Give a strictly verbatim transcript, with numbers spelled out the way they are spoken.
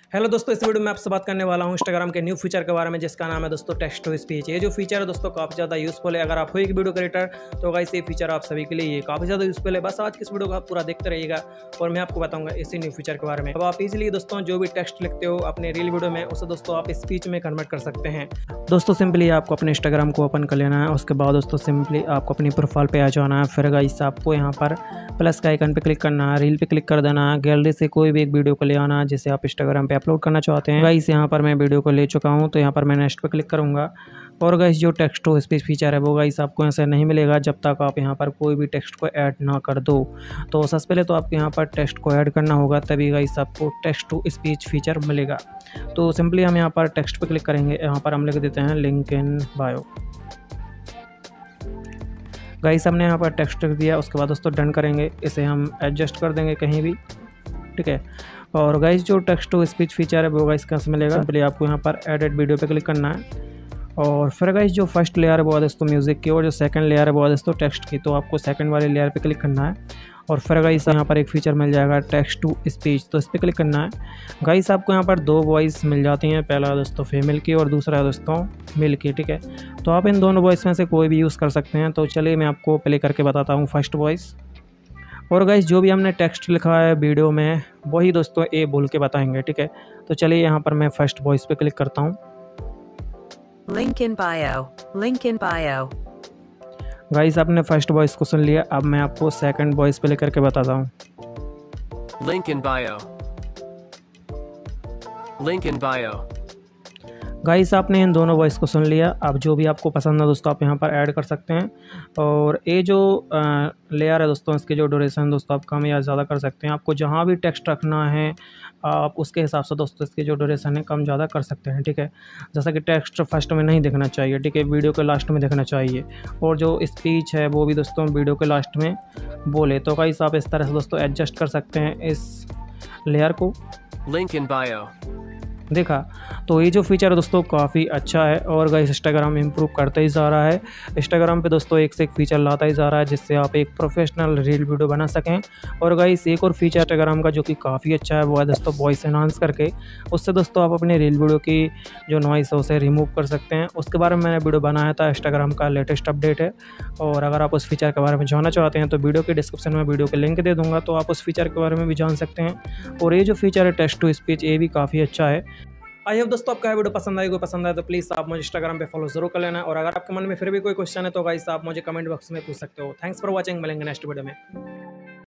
Hello दोस्तों, इस video में आपसे बात करने वाला हूं इंस्टाग्राम के न्यू फीचर के बारे में, जिसका नाम है दोस्तों टेक्स्ट टू स्पीच। ये जो फीचर है दोस्तों काफ़ी ज़्यादा यूज़फुल है। अगर आप हो एक वीडियो क्रिएटर तो गाइस ये फीचर आप सभी के लिए ये काफ़ी ज़्यादा यूज़फुल है। बस आज की इस वीडियो को आप पूरा देखते रहिएगा और मैं आपको बताऊंगा इसी न्यू फीचर के बारे में। अब आप इजीली दोस्तों जो भी टेक्स्ट लिखते हो अपने रील वीडियो में, उसे दोस्तों आप स्पीच में कन्वर्ट कर सकते हैं। दोस्तों सिंपली आपको अपने इंस्टाग्राम को ओपन कर लेना है। उसके बाद दोस्तों सिंपली आपको अपनी प्रोफाइल पे आ जाना है। फिर गाइस आपको यहाँ पर प्लस का आइकन पे क्लिक करना है, रील पे क्लिक कर देना है, गैलरी से कोई भी एक वीडियो को ले आना जिसे आप इंस्टाग्राम पे अपलोड करना चाहते हैं। गाइस यहाँ पर मैं वीडियो को ले चुका हूँ, तो यहाँ पर मैं नेक्स्ट पे क्लिक करूँगा। और गाइस जो टेक्स्ट टू स्पीच फीचर है वो गाइस आपको ऐसे नहीं मिलेगा जब तक आप यहाँ पर कोई भी टेक्स्ट को ऐड ना कर दो। तो सबसे पहले तो आपको यहाँ पर टेक्स्ट को ऐड करना होगा, तभी गाइस आपको टेक्स्ट टू स्पीच फीचर मिलेगा। तो सिंपली हम यहाँ पर टेक्स्ट पे क्लिक करेंगे। यहाँ पर हम लिख देते हैं लिंक इन बायो। गाइस हमने यहाँ पर टेक्स्ट लिख दिया। उसके बाद दोस्तों डन करेंगे, इसे हम एडजस्ट कर देंगे कहीं भी, ठीक है। और गाइस जो टेक्स्ट टू स्पीच फीचर है वो गाइस कहाँ से मिलेगा, सिंपली आपको यहाँ पर एडिट वीडियो पे क्लिक करना है। और फिर गाइस जो फर्स्ट लेयर है वो है दोस्तों म्यूज़िक की, और जो सेकंड लेयर है वो है दोस्तों टेक्स्ट की। तो आपको सेकंड वाली लेयर पे क्लिक करना है और फिर गाइस यहाँ पर एक फीचर मिल जाएगा टेक्स्ट टू स्पीच, तो इस पर क्लिक करना है। गाइस आपको यहाँ पर दो वॉइस मिल जाती हैं, पहला दोस्तों फीमेल की और दूसरा दोस्तों मेल की, ठीक है। तो आप इन दोनों वॉइस में से कोई भी यूज़ कर सकते हैं। तो चलिए मैं आपको प्ले करके बताता हूँ फर्स्ट वॉइस। और गाइस जो भी हमने टेक्स्ट लिखा है वीडियो में वही दोस्तों ए बोल के बताएंगे, ठीक है। तो चलिए यहाँ पर मैं फर्स्ट वॉइस पे क्लिक करता हूँ। Link in bio. Link in bio. Guys आपने फर्स्ट वॉइस को सुन लिया, अब मैं आपको सेकंड वॉइस पे लेकर के बताता हूँ। Link in bio. Link in bio. Guys आपने इन दोनों वॉइस को सुन लिया। अब जो भी आपको पसंद है दोस्तों आप यहाँ पर ऐड कर सकते हैं। और ये जो लेयर है दोस्तों, इसकी जो ड्यूरेशन दोस्तों आप कम या ज़्यादा कर सकते हैं। आपको जहाँ भी टेक्स्ट रखना है आप उसके हिसाब से दोस्तों इसकी जो ड्यूरेशन है कम ज़्यादा कर सकते हैं, ठीक है। जैसा कि टेक्स्ट फर्स्ट में नहीं देखना चाहिए, ठीक है, वीडियो के लास्ट में देखना चाहिए। और जो स्पीच है वो भी दोस्तों वीडियो के लास्ट में बोले। तो गाइस आप इस तरह से दोस्तों एडजस्ट कर सकते हैं इस लेयर को। Link in bio. देखा, तो ये जो फीचर है दोस्तों काफ़ी अच्छा है और गाइस इंस्टाग्राम इम्प्रूव करते ही जा रहा है। इंस्टाग्राम पे दोस्तों एक से एक फीचर लाता ही जा रहा है जिससे आप एक प्रोफेशनल रील वीडियो बना सकें। और गाइस एक और फीचर इंस्टाग्राम का जो कि काफ़ी अच्छा है वो है दोस्तों वॉइस एनहांस करके। उससे दोस्तों आप अपने रील वीडियो की जो नॉइस है उसे रिमूव कर सकते हैं। उसके बारे में मैंने वीडियो बनाया था, इंस्टाग्राम का लेटेस्ट अपडेट है। और अगर आप उस फीचर के बारे में जानना चाहते हैं तो वीडियो के डिस्क्रिप्शन में वीडियो के लिंक दे दूँगा, तो आप उस फीचर के बारे में भी जान सकते हैं। और ये जो फीचर है टेक्स्ट टू स्पीच, ये भी काफ़ी अच्छा है। आई होप दोस्तों आपका वीडियो पसंद आएगा, पसंद आए तो प्लीज़ आप मुझे इंस्टाग्राम पे फॉलो जरूर कर लेना। और अगर आपके मन में फिर भी कोई क्वेश्चन है तो गाइस आप मुझे कमेंट बॉक्स में पूछ सकते हो। थैंक्स फॉर वॉचिंग, मिलेंगे नेक्स्ट वीडियो में।